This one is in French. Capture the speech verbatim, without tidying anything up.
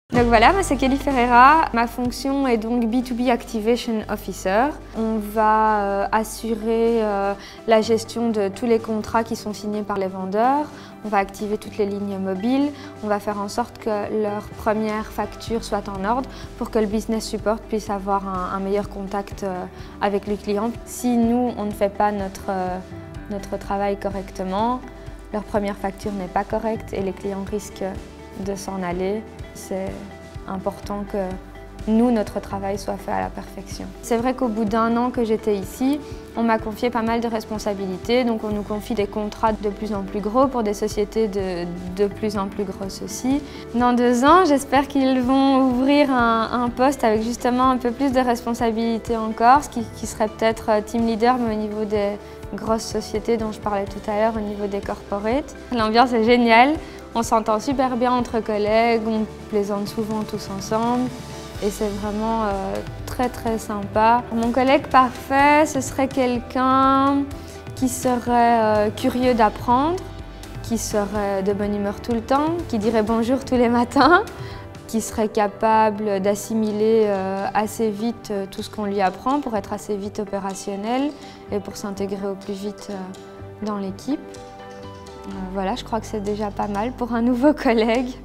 Donc voilà, moi c'est Kelly Ferreira. Ma fonction est donc B deux B Activation Officer. On va euh, assurer euh, la gestion de tous les contrats qui sont signés par les vendeurs. On va activer toutes les lignes mobiles. On va faire en sorte que leur première facture soit en ordre pour que le business support puisse avoir un, un meilleur contact euh, avec le client. Si nous, on ne fait pas notre, euh, notre travail correctement, leur première facture n'est pas correcte et les clients risquent de s'en aller. C'est important que nous, notre travail soit fait à la perfection. C'est vrai qu'au bout d'un an que j'étais ici, on m'a confié pas mal de responsabilités. Donc on nous confie des contrats de plus en plus gros pour des sociétés de, de plus en plus grosses aussi. Dans deux ans, j'espère qu'ils vont ouvrir un, un poste avec justement un peu plus de responsabilités encore, ce qui, qui serait peut-être team leader, mais au niveau des grosses sociétés dont je parlais tout à l'heure, au niveau des corporates. L'ambiance est géniale. On s'entend super bien entre collègues, on plaisante souvent tous ensemble et c'est vraiment euh, très très sympa. Mon collègue parfait, ce serait quelqu'un qui serait euh, curieux d'apprendre, qui serait de bonne humeur tout le temps, qui dirait bonjour tous les matins, qui serait capable d'assimiler euh, assez vite euh, tout ce qu'on lui apprend pour être assez vite opérationnel et pour s'intégrer au plus vite euh, dans l'équipe. Voilà, je crois que c'est déjà pas mal pour un nouveau collègue.